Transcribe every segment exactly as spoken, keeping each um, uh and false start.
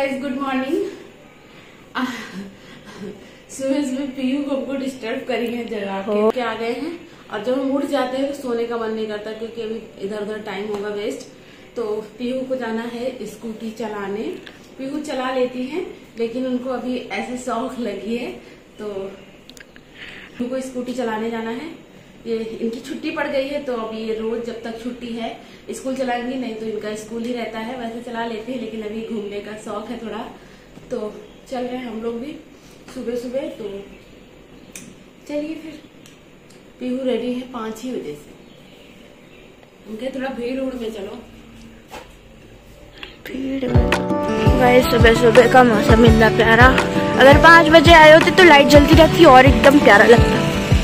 Guys, good morning. सुबह सुबह PU को हमको डिस्टर्ब करी है जगा के आ गए हैं। और जब हम उठ जाते हैं तो सोने का मन नहीं करता क्योंकि अभी इधर उधर टाइम होगा वेस्ट। तो पीयू को जाना है स्कूटी चलाने। पीयू चला लेती है लेकिन उनको अभी ऐसे शौक लगी है तो पीयू को स्कूटी चलाने जाना है। ये इनकी छुट्टी पड़ गई है तो अभी ये रोज जब तक छुट्टी है स्कूल चलाएंगी, नहीं तो इनका स्कूल ही रहता है। वैसे चला लेते हैं लेकिन अभी घूमने का शौक है थोड़ा, तो चल रहे हैं हम लोग भी सुबह सुबह। तो चलिए फिर, पीहू रेडी है पांच ही बजे से। उनके थोड़ा भीड़ उड़ में चलो। भीड़ गाइस, सुबह सुबह का मौसम इतना प्यारा। अगर पाँच बजे आए होते तो लाइट जलती रहती और एकदम प्यारा लगता।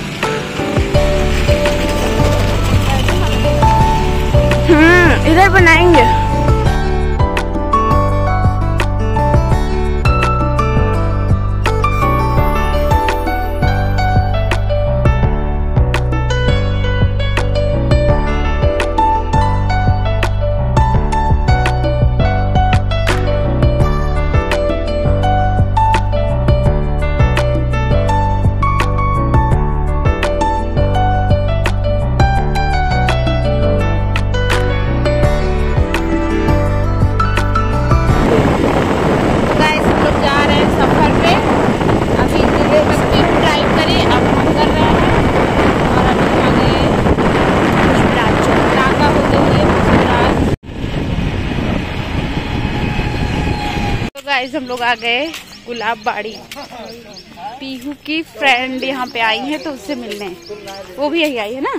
हम्म इधर बनाएंगे। गाइस, हम लोग आ गए गुलाब बाड़ी। पीहू की फ्रेंड यहाँ पे आई है तो उससे मिलने। वो भी यही आई है ना,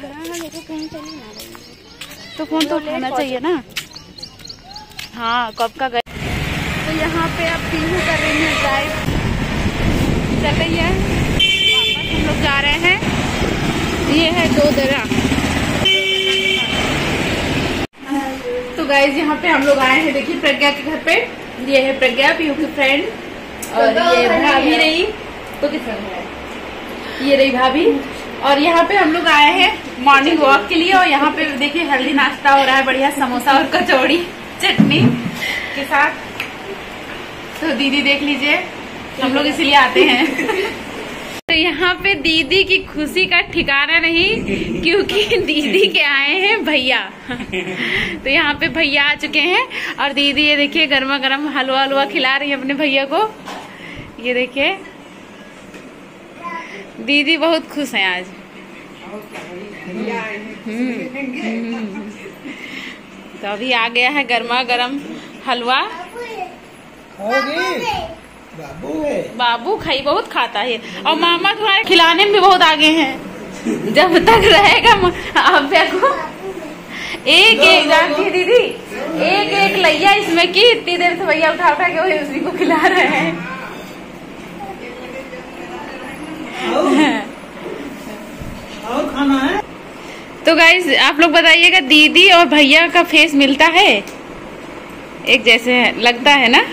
तो फोन तो उठाना चाहिए ना। हाँ, कब का गए। तो यहाँ पे अब पीहू कर रही है ड्राइव, चल रही है। वापस हम लोग जा रहे हैं। ये है दो दरा। तो गाइस, यहाँ पे हम लोग आए हैं, देखिए प्रज्ञा के घर पे। ये है प्रज्ञा, पीहू की फ्रेंड, और ये भाभी रही तो किस है, ये रही भाभी। और यहाँ पे हम लोग आए हैं मॉर्निंग वॉक के लिए। और यहाँ पे देखिए हेल्दी नाश्ता हो रहा है, बढ़िया समोसा और कचौड़ी चटनी के साथ। तो दीदी देख लीजिए, हम लोग इसीलिए आते हैं। तो यहाँ पे दीदी की खुशी का ठिकाना नहीं, क्योंकि दीदी के आए हैं भैया। तो यहाँ पे भैया आ चुके हैं और दीदी ये देखिए गर्मा गर्म हलवा हलवा खिला रही है अपने भैया को। ये देखिए दीदी बहुत खुश हैं आज। तो अभी आ गया है गर्मा गर्म हलवा। बाबू है, बाबू खाई बहुत खाता है। और मामा तुम्हारे खिलाने में भी बहुत आगे हैं। जब तक रहेगा अभ्या को एक एक जानती है दीदी, एक एक लैया इसमें की इतनी देर से भैया उठा उठा के वही उसी को खिला रहे हैं। और खाना है। तो गाइस, आप लोग बताइएगा, दीदी और भैया का फेस मिलता है? एक जैसे है, लगता है ना।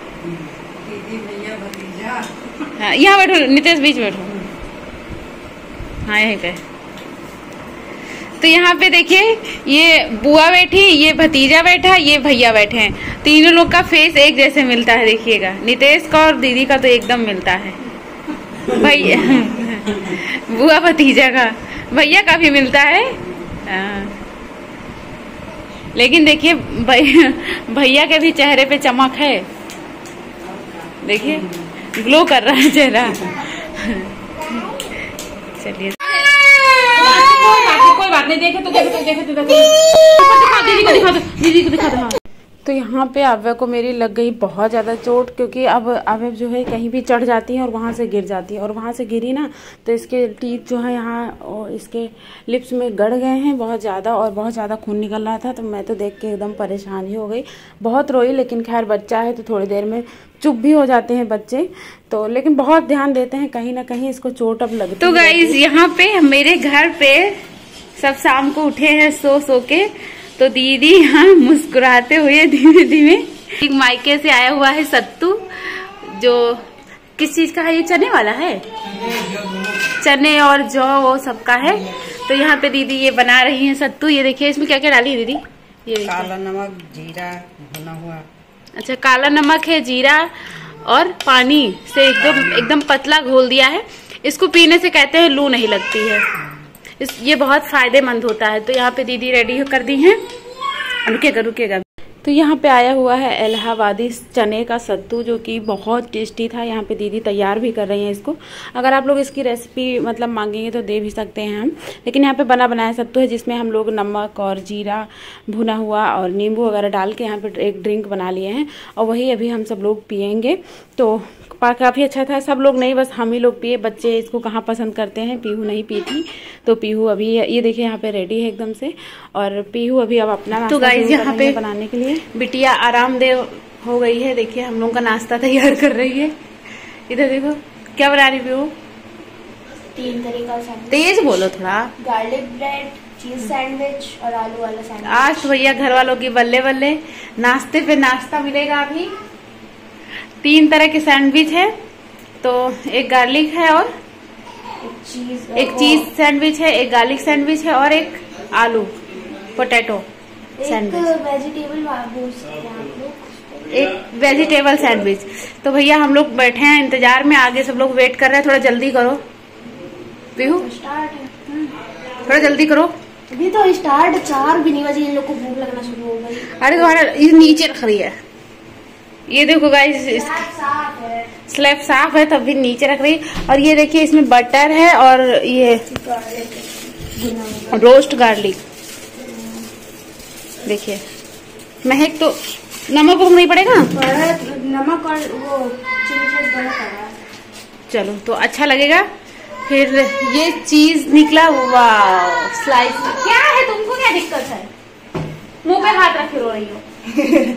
हाँ, यहाँ बैठो नितेश, बीच बैठो। हाँ, यहीं पे। तो यहाँ पे देखिए, ये बुआ बैठी, ये भतीजा बैठा, ये भैया बैठे हैं। तीनों लोग का फेस एक जैसे मिलता है, देखिएगा। नितेश का और दीदी का तो एकदम मिलता है। भैया बुआ भतीजा का, भैया का भी मिलता है। आ, लेकिन देखिए भैया भैया के भी चेहरे पे चमक है, देखिए ग्लो कर रहा है चेहरा। चलिए, कोई बात नहीं, देखे तो देखे तो देखे तो देखे। दीदी को दिखा दो, दीदी को दिखा दो। तो यहाँ पे अव्या को मेरी लग गई बहुत ज़्यादा चोट, क्योंकि अब अव्या जो है कहीं भी चढ़ जाती है और वहाँ से गिर जाती है। और वहाँ से गिरी ना तो इसके टीथ जो है यहाँ और इसके लिप्स में गड़ गए हैं बहुत ज़्यादा, और बहुत ज़्यादा खून निकल रहा था। तो मैं तो देख के एकदम परेशान ही हो गई, बहुत रोई। लेकिन खैर बच्चा है तो थोड़ी देर में चुप भी हो जाते हैं बच्चे, तो लेकिन बहुत ध्यान देते हैं, कहीं ना कहीं इसको चोट अब लगती है। तो गाइस, यहाँ पे मेरे घर पे सब शाम को उठे हैं सो सो के। तो दीदी यहाँ मुस्कुराते हुए धीमे धीमे, एक मायके से आया हुआ है सत्तू, जो किस चीज का है, ये चने वाला है, चने और जौ वो सबका है। तो यहाँ पे दीदी ये बना रही है सत्तू। ये देखिए इसमें क्या क्या डाली है दीदी। ये काला नमक, जीरा, भुना हुआ अच्छा, काला नमक है, जीरा और पानी से एकदम एकदम पतला घोल दिया है। इसको पीने से कहते हैं लू नहीं लगती है, इस ये बहुत फायदेमंद होता है। तो यहाँ पे दीदी रेडी कर दी हैं। रुकेगा रुकेगा तो यहाँ पे आया हुआ है इलाहाबादी चने का सत्तू, जो कि बहुत टेस्टी था। यहाँ पे दीदी तैयार भी कर रही हैं इसको। अगर आप लोग इसकी रेसिपी मतलब मांगेंगे तो दे भी सकते हैं हम, लेकिन यहाँ पे बना बनाया सत्तू है, जिसमें हम लोग नमक और जीरा भुना हुआ और नींबू वगैरह डाल के यहाँ पे एक ड्रिंक बना लिए हैं, और वही अभी हम सब लोग पियेंगे। तो काफ़ी अच्छा था। सब लोग नहीं, बस हम ही लोग पिए। बच्चे इसको कहाँ पसंद करते हैं, पीहू नहीं पी थी, तो पीहू अभी ये देखिए यहाँ पे रेडी है एकदम से, और पीहू अभी अब अपना नाश्ता तो गाइस यहाँ पे बनाने के लिए बिटिया आरामदेव हो गई है। देखिए हम लोग का नाश्ता तैयार कर रही है। इधर देखो क्या बना रही पीहू। तीन तरह का सैंडविच। तेज बोलो थोड़ा। गार्लिक ब्रेड, चीज सैंडविच और आलू वाला सैंडविच। आज तो भैया घर वालों की बल्ले बल्ले, नाश्ते पे नाश्ता मिलेगा अभी। तीन तरह के सैंडविच है, तो एक गार्लिक है और एक चीज एक चीज सैंडविच है, एक गार्लिक सैंडविच है और एक आलू पोटैटो सैंडविच, वेजिटेबल एक वेजिटेबल सैंडविच। तो भैया हम लोग बैठे हैं इंतजार में, आगे सब लोग वेट कर रहे हैं। थोड़ा जल्दी करो पीहू, स्टार्ट है, थोड़ा जल्दी करो। अभी तो स्टार्ट, चार भी नहीं बजे इन लोग को भूख लगना शुरू हो गई। अरे तुम्हारा ये नीचे रख रही है, ये देखो गाइस स्लैब साफ है तब भी नीचे रख रही। और ये देखिए इसमें बटर है और ये रोस्ट गार्लिक। देखिए महक तो नमक वमक नहीं पड़ेगा, नमक और वो चिली फ्लेक्स दोनों पड़ा। चलो तो अच्छा लगेगा। फिर ये चीज निकला, वाह स्लाइस। क्या है तुमको, क्या दिक्कत है, मुंह पे हाथ रखे रो रही हो।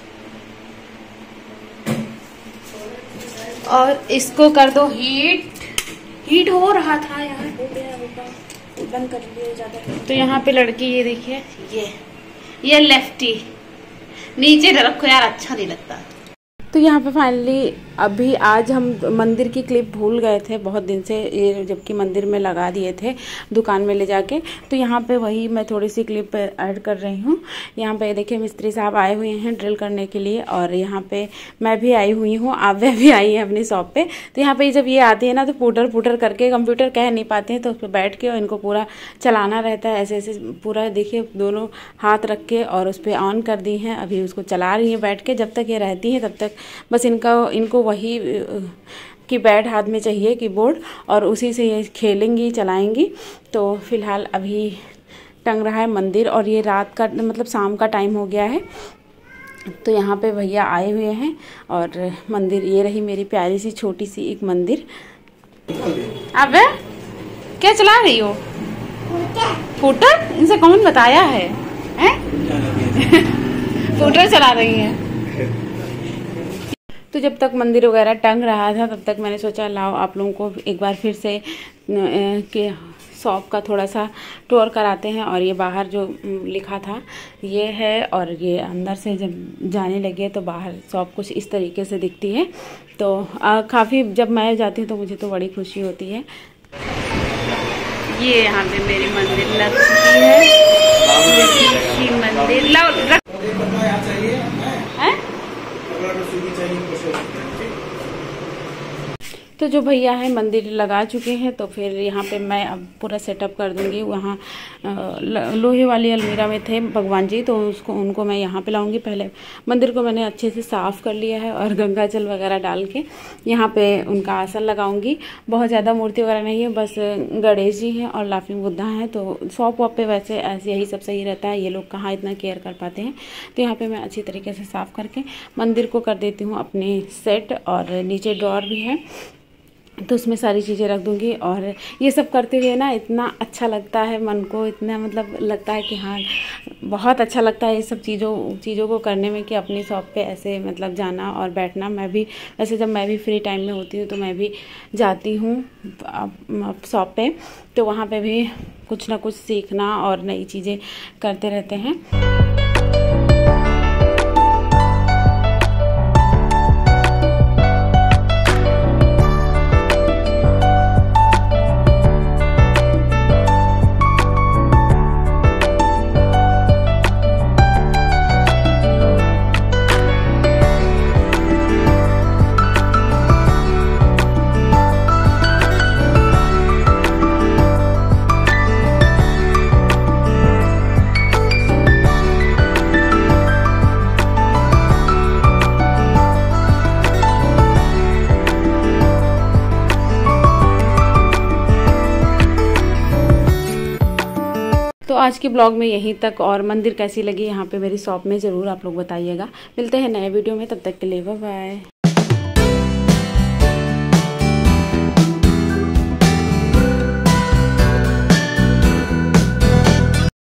और इसको कर दो हीट। हीट हो रहा था यार, हो गया होगा, बंद कर लिए ज्यादा। तो यहाँ पे लड़की ये देखिए, ये ये लेफ्टी नीचे रखो यार, अच्छा नहीं लगता। तो यहाँ पे फाइनली अभी आज हम मंदिर की क्लिप भूल गए थे बहुत दिन से, ये जबकि मंदिर में लगा दिए थे दुकान में ले जाके। तो यहाँ पे वही मैं थोड़ी सी क्लिप ऐड कर रही हूँ। यहाँ पे देखिए मिस्त्री साहब आए हुए हैं ड्रिल करने के लिए, और यहाँ पे मैं भी आई हुई हूँ, आव्या भी आई है अपनी शॉप पे। तो यहाँ पे जब ये आती है ना तो पुटर पुटर करके, कंप्यूटर कह नहीं पाते हैं तो उस पर बैठ के और इनको पूरा चलाना रहता है ऐसे ऐसे पूरा। देखिए दोनों हाथ रख के और उस पर ऑन कर दी हैं, अभी उसको चला रही हैं बैठ के। जब तक ये रहती है तब तक बस इनका इनको वही कीपैड हाथ में चाहिए, कीबोर्ड, और उसी से ये खेलेंगी चलाएंगी। तो फिलहाल अभी टंग रहा है मंदिर, और ये रात का मतलब शाम का टाइम हो गया है। तो यहाँ पे भैया आए हुए हैं और मंदिर, ये रही मेरी प्यारी सी छोटी सी एक मंदिर। अब क्या चला रही हो, फूटर? इनसे कौन बताया है, हैं? फूटर चला रही है। तो जब तक मंदिर वगैरह टंग रहा था तब तक मैंने सोचा लाओ आप लोगों को एक बार फिर से के शॉप का थोड़ा सा टूर कराते हैं। और ये बाहर जो लिखा था ये है, और ये अंदर से जब जाने लगे तो बाहर शॉप कुछ इस तरीके से दिखती है। तो काफ़ी जब मैं जाती हूँ तो मुझे तो बड़ी खुशी होती है। ये यहाँ पे मेरी मंदिर लग चुकी है, मंदिर ला तो जो भैया है मंदिर लगा चुके हैं। तो फिर यहाँ पे मैं अब पूरा सेटअप कर दूंगी। वहाँ लोहे वाली अलमीरा में थे भगवान जी, तो उसको उनको मैं यहाँ पे लाऊंगी। पहले मंदिर को मैंने अच्छे से साफ़ कर लिया है और गंगा जल वगैरह डाल के यहाँ पे उनका आसन लगाऊंगी। बहुत ज़्यादा मूर्ति वगैरह नहीं है, बस गणेश जी हैं और लाफिंग बुद्धा हैं। तो शॉप वॉप पे वैसे ऐसे यही सब सही रहता है, ये लोग कहाँ इतना केयर कर पाते हैं। तो यहाँ पर मैं अच्छी तरीके से साफ़ करके मंदिर को कर देती हूँ अपने सेट। और नीचे ड्रॉर भी है तो उसमें सारी चीज़ें रख दूँगी। और ये सब करते हुए ना इतना अच्छा लगता है मन को, इतना मतलब लगता है कि हाँ बहुत अच्छा लगता है ये सब चीज़ों चीज़ों को करने में, कि अपनी शॉप पे ऐसे मतलब जाना और बैठना। मैं भी वैसे जब मैं भी फ्री टाइम में होती हूँ तो मैं भी जाती हूँ शॉप पे, तो वहाँ पे भी कुछ ना कुछ सीखना और नई चीज़ें करते रहते हैं। आज की ब्लॉग में यहीं तक, और मंदिर कैसी लगी यहाँ पे मेरी शॉप में ज़रूर आप लोग बताइएगा। मिलते हैं नए वीडियो में, तब तक के लिए बाय बाय।